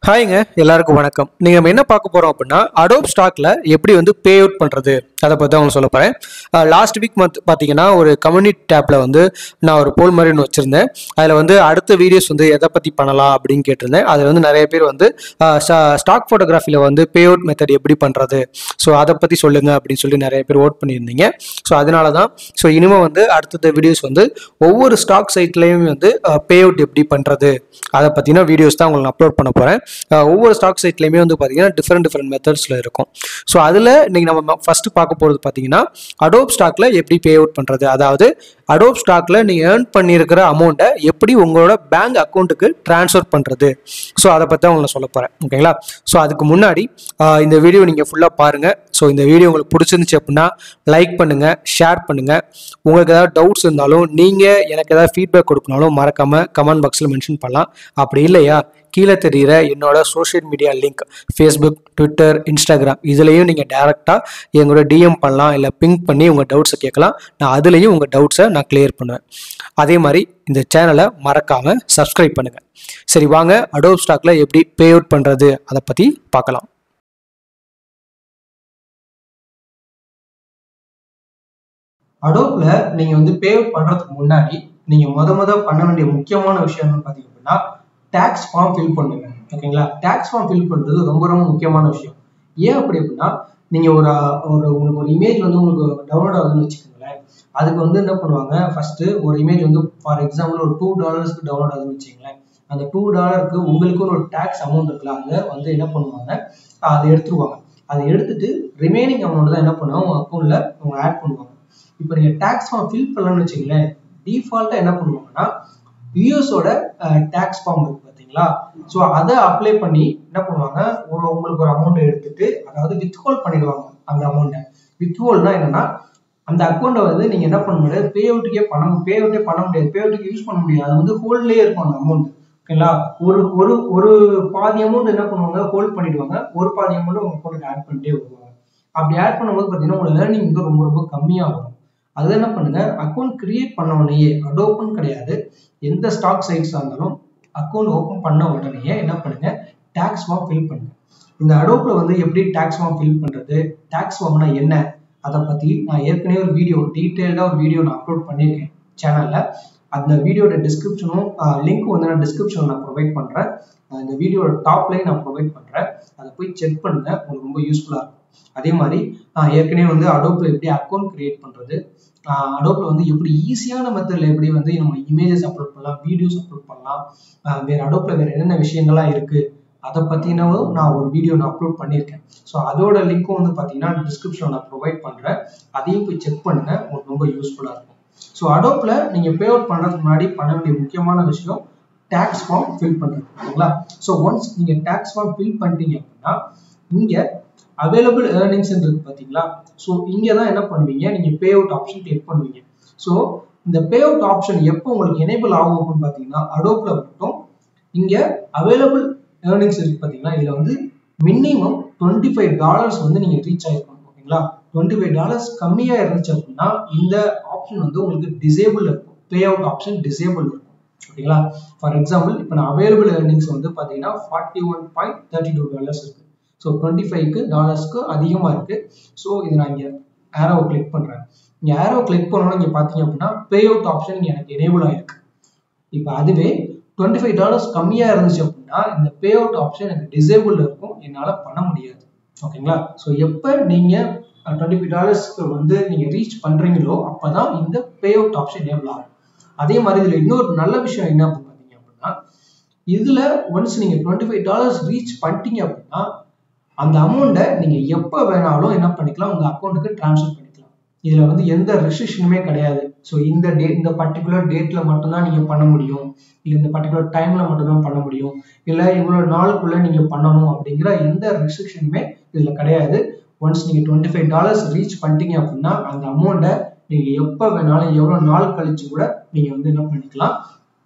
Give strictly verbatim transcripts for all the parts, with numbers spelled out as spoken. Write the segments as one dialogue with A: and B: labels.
A: ஹாய்ங்க எல்லாருக்கும் வணக்கம். நீங்கள் நம்ம என்ன பார்க்க போகிறோம் அப்படின்னா Adobe Stock-ல எப்படி வந்து பே அவுட் பண்ணுறது அதை பற்றி அவங்க சொல்ல போகிறேன். லாஸ்ட் வீக் மந்த் பார்த்தீங்கன்னா ஒரு கம்யூனிட்டி டேப்பில் வந்து நான் ஒரு போல் மாதிரி ஒன்று வச்சுருந்தேன். அதில் வந்து அடுத்த வீடியோஸ் வந்து எதை பற்றி பண்ணலாம் அப்படின்னு கேட்டிருந்தேன். அதில் வந்து நிறைய பேர் வந்து ஸ்டாக் ஃபோட்டோகிராஃபியில் வந்து பே அவுட் மெத்தட் எப்படி பண்ணுறது, ஸோ அதை பற்றி சொல்லுங்கள் அப்படின்னு சொல்லி நிறைய பேர் ஓட் பண்ணியிருந்தீங்க. ஸோ அதனால தான் ஸோ இனிமேல் வந்து அடுத்த வீடியோஸ் வந்து ஒவ்வொரு ஸ்டாக் சைட்லேயும் வந்து பே அவுட் எப்படி பண்ணுறது அதை பற்றின வீடியோஸ் தான் உங்களுக்கு அப்லோட் பண்ண போகிறேன். ஒவ்வொரு ஸ்டாக் சைட்லையுமே வந்து பார்த்தீங்கன்னா டிஃப்ரெண்ட் டிஃப்ரெண்ட் மெத்தட்ஸில் இருக்கும். ஸோ அதில் நீங்கள் நம்ம ஃபஸ்ட்டு பார்க்க போகிறது பார்த்தீங்கன்னா Adobe Stock-ல எப்படி பே அவுட் பண்ணுறது, அதாவது Adobe Stock-ல நீங்கள் ஏர்ன் பண்ணியிருக்கிற அமௌண்ட்டை எப்படி உங்களோட பேங்க் அக்கௌண்ட்டுக்கு ட்ரான்ஸ்ஃபர் பண்ணுறது, ஸோ அதை பற்றி தான் உங்களை சொல்ல போகிறேன். ஓகேங்களா? ஸோ அதுக்கு முன்னாடி இந்த வீடியோ நீங்கள் ஃபுல்லாக பாருங்கள். ஸோ இந்த வீடியோ உங்களுக்கு பிடிச்சிருந்துச்சு அப்படின்னா லைக் பண்ணுங்கள், ஷேர் பண்ணுங்கள். உங்களுக்கு ஏதாவது டவுட்ஸ் இருந்தாலும் நீங்கள் எனக்கு ஏதாவது ஃபீட்பேக் கொடுக்கணாலும் மறக்காமல் கமெண்ட் பாக்ஸில் மென்ஷன் பண்ணலாம். அப்படி இல்லையா கீழே தெரிகிற என்னோட social media link Facebook, Twitter, Instagram இதுலேயும் நீங்கள் டேரெக்டாக எங்களோட டிஎம் பண்ணலாம், இல்லை பிங்க் பண்ணி உங்கள் டவுட்ஸை கேட்கலாம். நான் அதுலேயும் உங்கள் டவுட்ஸை நான் கிளியர் பண்ணுவேன். அதே மாதிரி இந்த சேனலை மறக்காமல் சப்ஸ்கிரைப் பண்ணுங்கள். சரி, வாங்க Adobe Stock-ல எப்படி பே அவுட் பண்ணுறது அதை பற்றி பார்க்கலாம். Adobe-ல நீங்கள் வந்து பே அவுட் பண்ணுறதுக்கு முன்னாடி நீங்கள் முத முத பண்ண வேண்டிய முக்கியமான விஷயம் என்னன்னு பார்த்தீங்க அப்படின்னா டேக்ஸ் ஃபார்ம் ஃபில் பண்ணுங்க. ஓகேங்களா? டேக்ஸ் ஃபார்ம் ஃபில் பண்ணுறது ரொம்ப ரொம்ப முக்கியமான விஷயம். ஏன் அப்படி அப்படின்னா நீங்கள் ஒரு ஒரு உங்களுக்கு ஒரு இமேஜ் வந்து உங்களுக்கு டவுன்லோட் ஆகுதுன்னு வச்சுக்கோங்களேன். அதுக்கு வந்து என்ன பண்ணுவாங்க, ஃபர்ஸ்ட்டு ஒரு இமேஜ் வந்து ஃபார் எக்ஸாம்பிள் ஒரு டூ டாலர்ஸ்க்கு டவுன்லோட் ஆகுதுன்னு வச்சுக்கோங்களேன். அந்த டூ டாலருக்கு உங்களுக்கு ஒரு டேக்ஸ் அமௌண்ட் இருக்குல்ல, அதை வந்து என்ன பண்ணுவாங்க, அதை எடுத்துருவாங்க. அதை எடுத்துட்டு ரிமைனிங் அமௌண்ட் தான் என்ன பண்ணுவாங்க உங்கள் அக்கௌண்ட்டில் அவங்க ஆட் பண்ணுவாங்க. இப்போ நீங்கள் டேக்ஸ் ஃபார்ம் ஃபில் பண்ணலாம்னு வச்சுக்கோங்களேன், டிஃபால்ட்டாக என்ன பண்ணுவாங்கன்னா யூஎஸோட டேக்ஸ் ஃபார்ம் இருக்கு பார்த்தீங்களா, ஸோ அதை அப்ளை பண்ணி என்ன பண்ணுவாங்க, ஒரு உங்களுக்கு ஒரு அமௌண்ட் எடுத்துட்டு அதாவது வித்ஹோல்ட் பண்ணிடுவாங்க. அந்த அமௌண்ட்டை வித்ஹோல்ட்னா என்னன்னா அந்த அக்கௌண்ட்டை வந்து நீங்கள் என்ன பண்ண முடியாது, பே அவுட்டுக்கே பண்ண பே அவுட்டே பண்ண முடியாது, பே அவுட்டுக்கு யூஸ் பண்ண முடியாது. அது வந்து ஹோல்ட்லேயே இருக்கும் அந்த அமௌண்ட். ஓகேங்களா? ஒரு ஒரு ஒரு பாதி அமௌண்ட் என்ன பண்ணுவாங்க, ஹோல்ட் பண்ணிடுவாங்க, ஒரு பாதி அமௌண்ட் உங்கள் அக்கௌண்ட்டுக்கு ஆட் பண்ணிட்டே வருவாங்க. அப்படி ஆட் பண்ணும்போது பார்த்தீங்கன்னா உங்களோட ஏர்னிங் வந்து ரொம்ப ரொம்ப கம்மியாக வரும். அது என்ன பண்ணுங்க, அக்கௌண்ட் கிரியேட் பண்ண உடனேயே அடோப்னு கிடையாது, எந்த ஸ்டாக் சைட்ஸாக இருந்தாலும் அக்கௌண்ட் ஓப்பன் பண்ண உடனேயே என்ன பண்ணுங்க, டேக்ஸ் ஃபார்ம் ஃபில் பண்ணுங்க. இந்த அடோப்ல வந்து எப்படி டேக்ஸ் ஃபார்ம் ஃபில் பண்றது, டேக்ஸ் ஃபார்ம்னா என்ன, அதை பத்தி நான் ஏற்கனவே ஒரு வீடியோ டீட்டெயில்டாக ஒரு வீடியோ நான் அப்லோட் பண்ணியிருக்கேன் சேனல்ல. அந்த வீடியோட டிஸ்கிரிப்ஷனும் லிங்க் வந்து நான் டிஸ்கிரிப்ஷனில் நான் ப்ரொவைட் பண்றேன். இந்த வீடியோட டாப்லையும் நான் ப்ரொவைட் பண்றேன். அதை போய் செக் பண்ணுங்க, உங்களுக்கு ரொம்ப யூஸ்ஃபுல்லா இருக்கும். அதே மாதிரி ஏற்கனவே வந்து அடோப்ல எப்படி அக்கௌண்ட் கிரியேட் பண்றது, அடோப்ல வந்து எப்படி ஈஸியான மெத்தட்ல எப்படி வந்து நம்ம இமேஜஸ் அப்லோட் பண்ணலாம், வீடியோஸ் அப்லோட் பண்ணலாம், வேற அடோப்ல வேற என்னென்ன விஷயங்கள்லாம் இருக்கு அதை பத்தினவும் நான் ஒரு வீடியோ நான் அப்லோட் பண்ணியிருக்கேன். ஸோ அதோட லிங்க்கும் வந்து பார்த்தீங்கன்னா டிஸ்கிரிப்ஷன் நான் ப்ரொவைட் பண்றேன். அதையும் போய் செக் பண்ணுங்க, உங்களுக்கு ரொம்ப யூஸ்ஃபுல்லா இருக்கும். ஸோ அடோப்ல நீங்க பே அவுட் பண்றதுக்கு முன்னாடி பண்ண வேண்டிய முக்கியமான விஷயம் டேக்ஸ் ஃபார்ம் ஃபில் பண்றது. ஓகேங்களா? ஸோ ஒன்ஸ் நீங்க டேக்ஸ் ஃபார்ம் ஃபில் பண்ணிட்டீங்க அப்படின்னா இங்க அவைலபிள் ஏர்னிங்ஸ் இருக்கு பாத்தீங்களா, ஸோ இங்க தான் என்ன பண்ணுவீங்க, நீங்க பே அவுட் ஆப்ஷன் கிளிக் பண்ணுவீங்க. ஸோ இந்த பே அவுட் ஆப்ஷன் எப்போ உங்களுக்கு எனேபிள் ஆகும் அப்படின்னு பாத்தீங்கன்னா அடோப்ல மட்டும் இங்க அவைலபிள் ஏர்னிங்ஸ் இருக்கு பாத்தீங்களா, இதுல வந்து மினிமம் டுவெண்ட்டி ஃபைவ் டாலர்ஸ் வந்து நீங்க ரீச் ஆயிருக்கணும். ஓகேங்களா? டுவெண்ட்டி ஃபைவ் டாலர்ஸ் கம்மியா இருந்துச்சு அப்படின்னா இந்த ஆப்ஷன் வந்து உங்களுக்கு டிசேபிள் இருக்கும், பே அவுட் ஆப்ஷன் டிசேபிள் இருக்கும். ஓகேங்களா? ஃபார் எக்ஸாம்பிள் இப்போ நான் அவைலபிள் ஏர்னிங்ஸ் வந்து பாத்தீங்கன்னா forty one point thirty two dollars இருக்கு. ஸோ டுவெண்ட்டி ஃபைவ்க்கு டாலர்ஸ்க்கு அதிகமாக இருக்கு. ஸோ இது நான் இங்கே ஏரோ கிளிக் பண்ணுறேன். இங்கே ஏரோ கிளிக் பண்ணோன்னா இங்கே பார்த்தீங்க அப்படின்னா பே அவுட் ஆப்ஷன் இங்கே எனக்கு எனேபிள் ஆயிருக்கு. இப்போ அதுவே டுவெண்ட்டி ஃபைவ் டாலர்ஸ் கம்மியாக இருந்துச்சு அப்படின்னா இந்த பே அவுட் ஆப்ஷன் எனக்கு டிசேபிள் இருக்கும், என்னால் பண்ண முடியாது. ஓகேங்களா? ஸோ எப்போ நீங்கள் டுவெண்ட்டி ஃபைவ் டாலர்ஸ்க்கு வந்து நீங்கள் ரீச் பண்ணுறீங்களோ அப்போ தான் இந்த பே அவுட் ஆப்ஷன் எனேபிள் ஆகும். அதே மாதிரி இதில் இன்னொரு நல்ல விஷயம் என்ன அப்படின்னு பார்த்தீங்க அப்படின்னா இதில் ஒன்ஸ் நீங்கள் டுவெண்ட்டி ஃபைவ் டாலர்ஸ் ரீச் பண்ணிட்டீங்க அப்படின்னா அந்த அமௌண்ட்டை நீங்க எப்ப வேணாலும் என்ன பண்ணிக்கலாம், உங்க அக்கௌண்ட்டுக்கு டிரான்ஸ்ஃபர் பண்ணிக்கலாம். இதுல வந்து எந்த ரெஸ்ட்ரிக்ஷனுமே கிடையாது. ஸோ இந்த டேட் இந்த பர்டிகுலர் டேட்ல மட்டும்தான் நீங்க பண்ண முடியும், இல்லை இந்த பர்டிகுலர் டைம்ல மட்டும்தான் பண்ண முடியும், இல்லை இவ்வளவு நாளுக்குள்ள நீங்க பண்ணணும் அப்படிங்கிற எந்த ரெஸ்ட்ரிக்ஷனுமே இதுல கிடையாது. ஒன்ஸ் நீங்க டுவெண்ட்டி ஃபைவ் டாலர்ஸ் ரீச் பண்ணிட்டீங்க அப்படின்னா அந்த அமௌண்ட்டை நீங்க எப்ப வேணாலும் எவ்வளவு நாள் கழிச்சு கூட நீங்க வந்து என்ன பண்ணிக்கலாம்,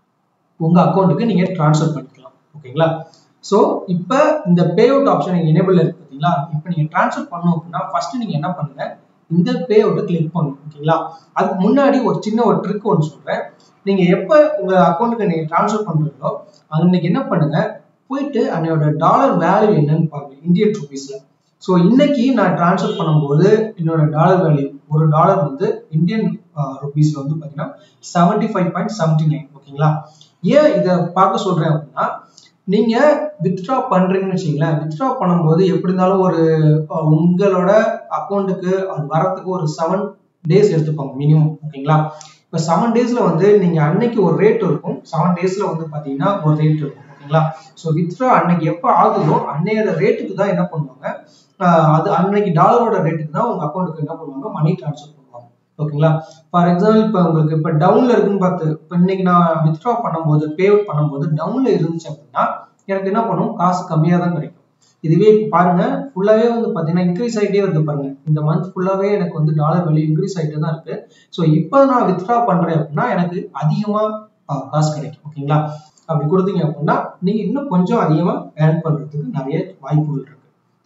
A: உங்க அக்கௌண்ட்டுக்கு நீங்க டிரான்ஸ்ஃபர் பண்ணிக்கலாம். ஓகேங்களா? ஸோ இப்போ இந்த பே அவுட் ஆப்ஷன் எனேபிள் இருக்கு பார்த்தீங்களா, இப்போ நீங்க டிரான்ஸ்ஃபர் பண்ணணும் அப்படின்னா ஃபர்ஸ்ட் நீங்க என்ன பண்ணுங்க, இந்த பே அவுட்டை கிளிக் பண்ணணும். ஓகேங்களா? அதுக்கு முன்னாடி ஒரு சின்ன ஒரு ட்ரிக் ஒன்று சொல்றேன். நீங்க எப்போ உங்க அக்கௌண்ட்டுக்கு நீங்க டிரான்ஸ்ஃபர் பண்றீங்களோ அன்னைக்கு என்ன பண்ணுங்க, போயிட்டு அதோட டாலர் வேல்யூ என்னன்னு பாருங்க இந்தியன் ருபீஸ்ல. ஸோ இன்னைக்கு நான் டிரான்ஸ்ஃபர் பண்ணும்போது என்னோட டாலர் வேல்யூ ஒரு டாலர் வந்து இந்தியன் ருபீஸ்ல வந்து பார்த்தீங்கன்னா seventy five point seventy nine ஓகேங்களா. ஏன் இதை பார்க்க சொல்றேன் அப்படின்னா, நீங்க வித்ட்ரா பண்றீங்கன்னு வச்சுங்களேன், வித்ட்ரா பண்ணும்போது எப்படி இருந்தாலும் ஒரு உங்களோட அக்கௌண்ட்டுக்கு அது வரத்துக்கு ஒரு செவன் டேஸ் எடுத்துப்பாங்க மினிமம் ஓகேங்களா. இப்போ செவன் டேஸ்ல வந்து நீங்க அன்னைக்கு ஒரு ரேட் இருக்கும், செவன் டேஸ்ல வந்து பாத்தீங்கன்னா ஒரு ரேட் இருக்கும் ஓகேங்களா. ஸோ வித்ட்ரா அன்னைக்கு எப்போ ஆகுதோ அன்னையோட ரேட்டுக்கு தான் என்ன பண்ணுவாங்க, அது அன்னைக்கு டாலரோட ரேட்டுக்கு தான் உங்க அக்கௌண்ட்டுக்கு என்ன பண்ணுவாங்க மணி டிரான்ஸ்ஃபர் பண்ணுவாங்க ஓகேங்களா. ஃபார் எக்ஸாம்பிள் இப்போ உங்களுக்கு இப்போ டவுன்ல இருக்குன்னு பார்த்து இப்போ இன்னைக்கு நான் வித்ட்ரா பண்ணும்போது பே அவுட் பண்ணும்போது டவுன்ல இருந்துச்சு அப்படின்னா எனக்கு என்ன பண்ணும், காசு கம்மியாக தான் கிடைக்கும். இதுவே இப்போ பாருங்க ஃபுல்லாவே வந்து பாத்தீங்கன்னா இன்க்ரீஸ் ஆகிட்டே வந்து பாருங்க, இந்த மந்த் ஃபுல்லாவே எனக்கு வந்து டாலர் வேல்யூ இன்க்ரீஸ் ஆகிட்டே தான் இருக்கு. ஸோ இப்போ நான் வித்ட்ரா பண்றேன் அப்படின்னா எனக்கு அதிகமா காசு கிடைக்கும் ஓகேங்களா. அப்படி கொடுத்தீங்க அப்படின்னா நீங்க இன்னும் கொஞ்சம் அதிகமா ஏர்ன் பண்றதுக்கு நிறைய வாய்ப்புகள் இருக்கு.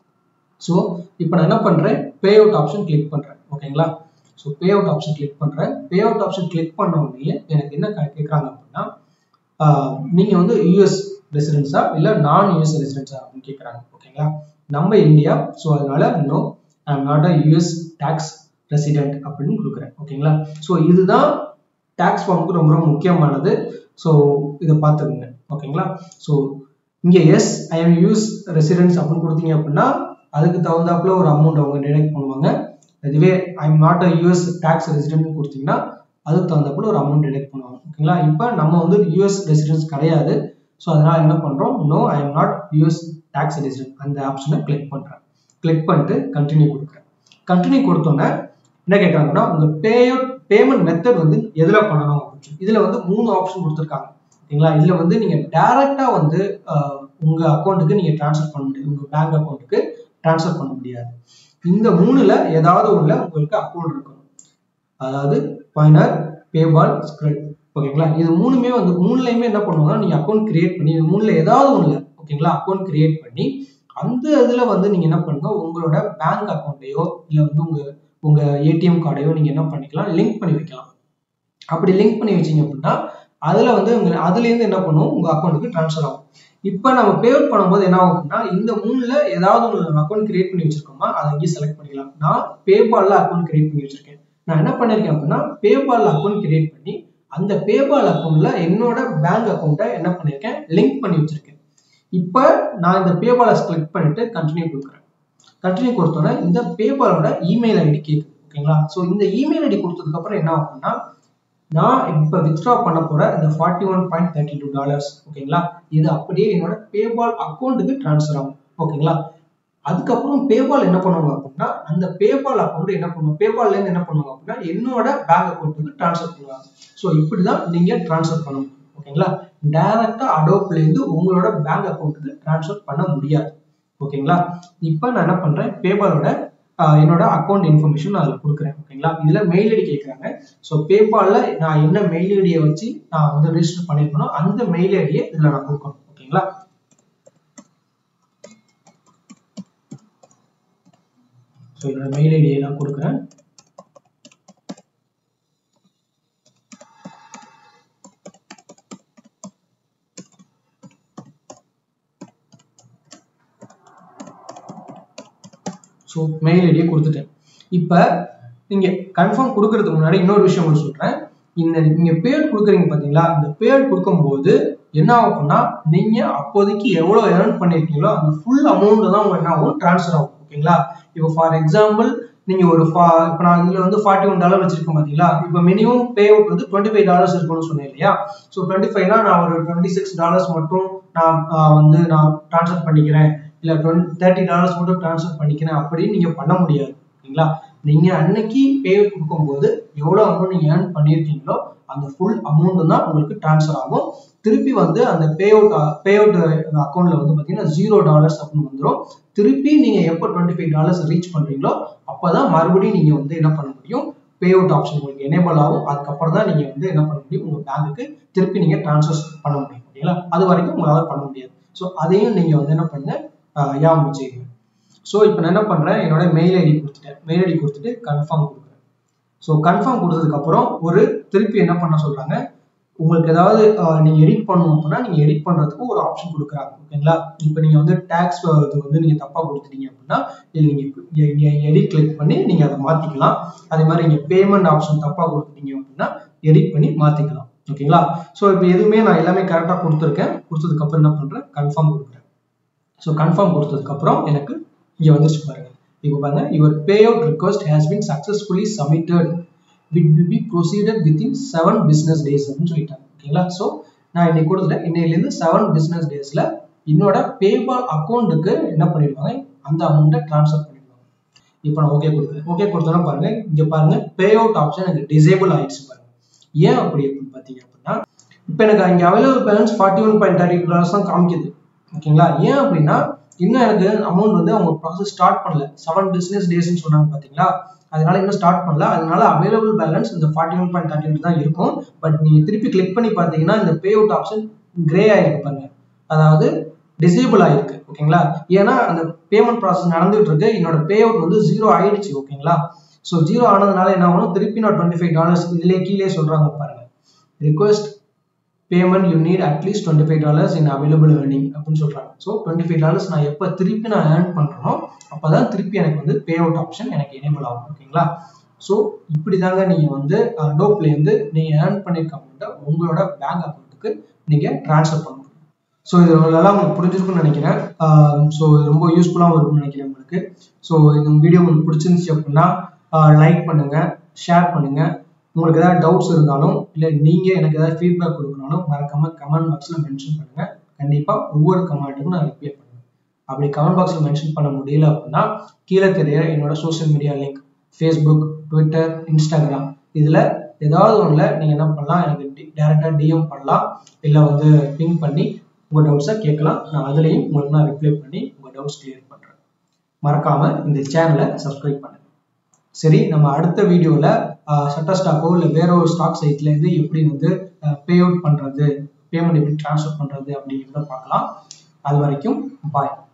A: ஸோ இப்போ நான் என்ன பண்றேன், பே அவுட் ஆப்ஷன் கிளிக் பண்றேன் ஓகேங்களா. So pay out option click பண்றேன். பே அவுட் ஆப்ஷன் கிளிக் பண்ண உடனே எனக்கு என்ன கேட்கறாங்க அப்படின்னா, நீங்க வந்து யூஎஸ் ரெசிடென்ஸா இல்ல நான் யூஎஸ் ரெசிடென்ஸா அப்படின்னு கேட்கறாங்க ஓகேங்களா. நம்ம இந்தியா, ஸோ அதனால no I am not a US tax resident அப்படின்னு கொடுக்குறேன் ஓகேங்களா. ஸோ இதுதான் டாக்ஸ் ஃபார்முக்கு ரொம்ப ரொம்ப முக்கியமானது. ஸோ இதை பார்த்துக்கோங்க ஓகேங்களா. ஸோ இங்க yes I am US residence அப்படின்னு கொடுத்தீங்க அப்படின்னா அதுக்கு தகுந்தாப்புல ஒரு அமௌண்ட் அவங்க டிடெக்ட் பண்ணுவாங்க. இதுவே I am not a US tax resident கொடுத்தீங்கன்னா அதுக்கு தகுந்தாப்புல ஒரு அமௌண்ட் டிடெக்ட் பண்ணுவாங்க ஓகேங்களா. இப்போ நம்ம வந்து யூஎஸ் ரெசிடென்ஸ் கிடையாது, ஸோ அதனால என்ன பண்றோம், no I am not US tax resident அந்த ஆப்ஷனை கிளிக் பண்றேன். கிளிக் பண்ணிட்டு கண்டினியூ கொடுக்குறேன். கண்டினியூ கொடுத்தோன்னே என்ன கேட்கறாங்கன்னா உங்க பே பேமெண்ட் மெத்தட் வந்து எதுல பண்ணணும் அப்படின்னு இதுல வந்து மூணு ஆப்ஷன் கொடுத்துருக்காங்க ஓகேங்களா. இதுல வந்து நீங்க டைரக்டா வந்து உங்க அக்கௌண்ட்டுக்கு நீங்க டிரான்ஸ்ஃபர் பண்ண முடியாது, உங்க பேங்க் அக்கௌண்ட்டுக்கு டிரான்ஸ்ஃபர் பண்ண முடியாது. இந்த மூணுல ஏதாவது ஒண்ணுல உங்களுக்கு அக்கௌண்ட் இருக்கணும், அதாவது பாயினர், பேபால், ஸ்கிரிப்ட் ஓகேங்களா. இது மூணுமே வந்து மூணுலயுமே என்ன பண்ணுவாங்கன்னா நீங்க அக்கௌண்ட் கிரியேட் பண்ணி மூணுல ஏதாவது ஒண்ணுல ஓகேங்களா அக்கௌண்ட் கிரியேட் பண்ணி அந்த இதுல வந்து நீங்க என்ன பண்ணுங்க, உங்களோட பேங்க் அக்கௌண்ட்டையோ இல்ல வந்து உங்க உங்க ஏடிஎம் கார்டையோ நீங்க என்ன பண்ணிக்கலாம், லிங்க் பண்ணி வைக்கலாம். அப்படி லிங்க் பண்ணி வச்சீங்க அப்படின்னா அதுல வந்து அதுல இருந்து என்ன பண்ணுவோம் உங்க அக்கௌண்ட்டுக்கு டிரான்ஸ்ஃபர் ஆகும். இப்போ நம்ம பே அவுட் பண்ணும்போது என்ன ஆகும் அப்படின்னா இந்த மூணுல ஏதாவது ஒன்று அக்கௌண்ட் கிரியேட் பண்ணி வச்சிருக்கோமா அதை இங்கே செலக்ட் பண்ணிக்கலாம். நான் பேபால்ல அக்கௌண்ட் கிரியேட் பண்ணி வச்சிருக்கேன். நான் என்ன பண்ணிருக்கேன் அப்படின்னா பேபால்ல அக்கௌண்ட் கிரியேட் பண்ணி அந்த பேபால் அக்கௌண்ட்ல என்னோட பேங்க் அக்கௌண்ட்டை என்ன பண்ணிருக்கேன், லிங்க் பண்ணி வச்சிருக்கேன். இப்போ நான் இந்த பேபாலை கிளிக் பண்ணிட்டு கண்டினியூ கொடுக்குறேன். கண்டினியூ கொடுத்தோன்னா இந்த பேபாலோட இமெயில் ஐடி கேட்குது ஓகேங்களா. ஸோ இந்த இமெயில் ஐடி கொடுத்ததுக்கு அப்புறம் என்ன ஆகும்னா நான் இப்போ வித்ட்ரா பண்ண போற இந்த forty one point thirty two dollars ஓகேங்களா இது அப்படியே என்னோட பேபால் அக்கௌண்ட்டுக்கு டிரான்ஸ்ஃபர் ஆகும் ஓகேங்களா. அதுக்கப்புறம் பேபால் என்ன பண்ணுவாங்க அப்படின்னா அந்த பேபால் அக்கௌண்ட் என்ன பண்ணுவாங்க, பேபால்ல இருந்து என்ன பண்ணுவாங்க அப்படின்னா என்னோட பேங்க் அக்கௌண்ட்டுக்கு டிரான்ஸ்ஃபர் பண்ணுவாங்க. ஸோ இப்படிதான் நீங்க டிரான்ஸ்ஃபர் பண்ணணும் ஓகேங்களா. டைரக்டா அடோப்ல இருந்து உங்களோட பேங்க் அக்கௌண்ட்டுக்கு டிரான்ஸ்ஃபர் பண்ண முடியாது ஓகேங்களா. இப்போ நான் என்ன பண்றேன், பேபாலோட என்னோட அக்கௌண்ட் இன்ஃபர்மேஷன் அதில் கொடுக்குறேன் ஓகேங்களா. இதுல மெயில் ஐடி கேட்குறாங்க. ஸோ பேபால்ல நான் என்ன மெயில் ஐடியை வச்சு நான் வந்து ரெஜிஸ்டர் பண்ணிருக்கணும் அந்த மெயில் ஐடியை இதுல நான் கொடுக்கணும் ஓகேங்களா. ஸோ என்னோட மெயில் ஐடியை நான் கொடுக்குறேன். ஸோ மெயில் ஐடியை கொடுத்துட்டேன். இப்போ நீங்க கன்ஃபார்ம் கொடுக்கறதுக்கு முன்னாடி இன்னொரு விஷயம் உங்களுக்கு சொல்றேன். இந்த நீங்க பேட் கொடுக்குறீங்க பாத்தீங்களா, இந்த பேட் கொடுக்கும்போது என்ன ஆகும்னா நீங்க அப்போதைக்கு எவ்வளவு ஏர்ன் பண்ணிருக்கீங்களோ அந்த ஃபுல் அமௌண்ட் தான் உங்களுக்கு என்ன ஆகும், டிரான்ஸ்ஃபர் ஆகும் ஓகேங்களா. இப்போ ஃபார் எக்ஸாம்பிள் நீங்க ஒரு இப்போ நான் இதுல வந்து ஃபார்ட்டி ஒன் டாலர் வச்சிருக்கேன் பாத்தீங்களா. இப்போ மினிமம் பே அவுட் வந்து டுவெண்ட்டி ஃபைவ் டாலர்ஸ் இருக்கும்னு சொன்னேன் இல்லையா. ஸோ டுவெண்ட்டி ஃபைவ்னா நான் ஒரு டுவெண்ட்டி சிக்ஸ் டாலர்ஸ் மட்டும் நான் வந்து நான் டிரான்ஸ்ஃபர் பண்ணிக்கிறேன், இல்ல தேர்ட்டி டாலர்ஸ் மட்டும் டிரான்ஸ்ஃபர் பண்ணிக்கிறேன் அப்படின்னு நீங்க பண்ண முடியாது ஓகேங்களா. நீங்க அன்னைக்கு பே அவுட் கொடுக்கும்போது எவ்வளவு அமௌண்ட் நீங்க ஏர்ன் பண்ணிருக்கீங்களோ அந்த ஃபுல் அமௌண்ட் தான் உங்களுக்கு டிரான்ஸ்ஃபர் ஆகும். திருப்பி வந்து அந்த பே அவுட் பே அவுட் அக்கௌண்ட்ல வந்து பாத்தீங்கன்னா ஜீரோ டாலர்ஸ் அப்படின்னு வந்துடும். திருப்பி நீங்க எப்போ டுவெண்ட்டி ஃபைவ் டாலர்ஸ் ரீச் பண்றீங்களோ அப்பதான் மறுபடியும் நீங்க வந்து என்ன பண்ண முடியும், பே அவுட் ஆப்ஷன் உங்களுக்கு எனேபிள் ஆகும். அதுக்கப்புறம் தான் நீங்க வந்து என்ன பண்ண முடியும், உங்க பேங்க்குக்கு திருப்பி நீங்க டிரான்ஸ்ஃபர் பண்ண முடியும் ஓகேங்களா. அது வரைக்கும் உங்களால பண்ண முடியாது. ஸோ அதையும் நீங்க வந்து என்ன பண்ணுங்க, ஞாபகம் வச்சுக்கோங்க. ஸோ இப்போ நான் என்ன பண்றேன், என்னோட மெயில் ஐடி கொடுத்துட்டேன். மெயில் ஐடி கொடுத்துட்டு கன்ஃபார்ம் கொடுக்குறேன். ஸோ கன்ஃபார்ம் கொடுத்ததுக்கு அப்புறம் ஒரு திருப்பி என்ன பண்ண சொல்றாங்க, உங்களுக்கு ஏதாவது நீங்க எடிட் பண்ணணும் அப்படின்னா நீங்க எடிட் பண்றதுக்கு ஒரு ஆப்ஷன் கொடுக்குறாங்க ஓகேங்களா. இப்போ நீங்க வந்து டாக்ஸ் இது வந்து நீங்க தப்பா கொடுத்துட்டீங்க அப்படின்னா நீங்க எடிட் கிளிக் பண்ணி நீங்க அதை மாத்திக்கலாம். அதே மாதிரி நீங்க பேமெண்ட் ஆப்ஷன் தப்பா கொடுத்துட்டீங்க அப்படின்னா எடிட் பண்ணி மாத்திக்கலாம் ஓகேங்களா. ஸோ இப்போ எதுவுமே நான் எல்லாமே கரெக்டாக கொடுத்துருக்கேன். கொடுத்ததுக்கு அப்புறம் என்ன பண்றேன், கன்ஃபார்ம் கொடுக்குறேன். ஸோ கன்ஃபார்ம் கொடுத்ததுக்கு அப்புறம் எனக்கு இங்க வந்துச்சு பாருங்க. இப்போ பாருங்க, your payout request has been successfully submitted. It will be proceeded within seven business days அப்படின்னு சொல்லிட்டாங்க ஓகேங்களா. ஸோ நான் இன்னைக்கு கொடுத்துட்டேன். இன்னையிலேருந்து செவன் பிசினஸ் டேஸ்ல என்னோட பேபால் அக்கௌண்ட்டுக்கு என்ன பண்ணிடுவாங்க, அந்த அமௌண்ட்டை டிரான்ஸ்ஃபர் பண்ணிடுவாங்க. இப்போ நான் ஓகே கொடுக்குறேன். ஓகே கொடுத்தோன்னா பாருங்க, இங்க பாருங்க பேஅவுட் ஆப்ஷன் எனக்கு டிசேபிள் ஆயிடுச்சு பாருங்க. ஏன் அப்படி அப்படின்னு பார்த்தீங்க அப்படின்னா, இப்போ எனக்கு இங்கே available balance forty one point thirty dollars தான் காமிக்குது ஓகேங்களா. ஏன் அப்படின்னா இன்னும் எனக்கு அமௌண்ட் வந்து அவங்க ப்ராசஸ் ஸ்டார்ட் பண்ணல. செவன் பிசினஸ் டேஸ்ன்னு சொன்னாங்க பார்த்தீங்களா, அதனால இன்னும் ஸ்டார்ட் பண்ணல. அதனால அவைலபிள் பேலன்ஸ் இந்த ஃபார்ட்டி ஒன் பாயிண்ட் தேர்ட்டி தான் இருக்கும். பட் நீங்க திருப்பி கிளிக் பண்ணி பார்த்தீங்கன்னா இந்த பே அவுட் ஆப்ஷன் கிரே ஆயிருக்கு பாருங்க, அதாவது டிசேபிள் ஆயிருக்கு ஓகேங்களா. ஏன்னா அந்த பேமெண்ட் ப்ராசஸ் நடந்துட்டு இருக்கு, என்னோட பே அவுட் வந்து ஜீரோ ஆயிடுச்சு ஓகேங்களா. ஸோ ஜீரோ ஆனதுனால என்ன ஆகும், திருப்பி நான் டுவெண்ட்டி ஃபைவ் டாலர்ஸ் இதுலேயே கீழே சொல்றாங்க பாருங்க, request payment you need at least twenty five dollars in available earning அப்படின்னு சொல்றாங்க. ஸோ டுவெண்ட்டி ஃபைவ் டாலர்ஸ் நான் எப்போ திருப்பி நான் ஏர்ன் பண்றேனோ அப்போதான் திருப்பி எனக்கு வந்து பே அவுட் ஆப்ஷன் எனக்கு எனேபிள் ஆகும் ஓகேங்களா. ஸோ இப்படி தாங்க நீங்க வந்து அடோப்ல இருந்து நீங்க ஏர்ன் பண்ணிருக்க அமௌண்ட்டை உங்களோட பேங்க் அக்கௌண்ட்டுக்கு நீங்க டிரான்ஸ்ஃபர் பண்ண முடியும். ஸோ இது எல்லாம் உங்களுக்கு புரிஞ்சிருக்குன்னு நினைக்கிறேன். ஸோ இது ரொம்ப யூஸ்ஃபுல்லாகவும் இருக்கும்னு நினைக்கிறேன் உங்களுக்கு. ஸோ இந்த வீடியோ உங்களுக்கு பிடிச்சிருந்துச்சு அப்படின்னா லைக் பண்ணுங்க, ஷேர் பண்ணுங்க. உங்களுக்கு ஏதாவது டவுட்ஸ் இருந்தாலும் இல்லை நீங்க எனக்கு ஏதாவது ஃபீட்பேக் கொடுக்கணும் மறக்காம கமெண்ட் பாக்ஸ்ல மென்ஷன் பண்ணுங்க. கண்டிப்பா ஒவ்வொரு கமெண்ட்டுக்கும் நான் ரிப்ளை பண்ணுவேன். அப்படி கமெண்ட் பாக்ஸ்ல மென்ஷன் பண்ண முடியல அப்படின்னா கீழே தெரிய என்னோட social media link Facebook, Twitter, Instagram இதுல ஏதாவது ஒண்ணுல நீங்க என்ன பண்ணலாம், எனக்கு டைரக்டா டிஎம் பண்ணலாம், இல்லை வந்து பிங் பண்ணி உங்க டவுட்ஸை கேட்கலாம். நான் அதுலயும் உங்களுக்கு நான் ரிப்ளை பண்ணி உங்க டவுட்ஸ் கிளியர் பண்றேன். மறக்காம இந்த சேனலை சப்ஸ்கிரைப் பண்ணுங்க. சரி, நம்ம அடுத்த வீடியோல ஷட்டர் ஸ்டாக்கோ இல்லை வேற ஒரு ஸ்டாக் சைட்ல இருந்து எப்படி வந்து பே அவுட் பண்றது, பேமெண்ட் எப்படி டிரான்ஸ்ஃபர் பண்றது அப்படிங்கிறத பார்க்கலாம். அது வரைக்கும் பாய்.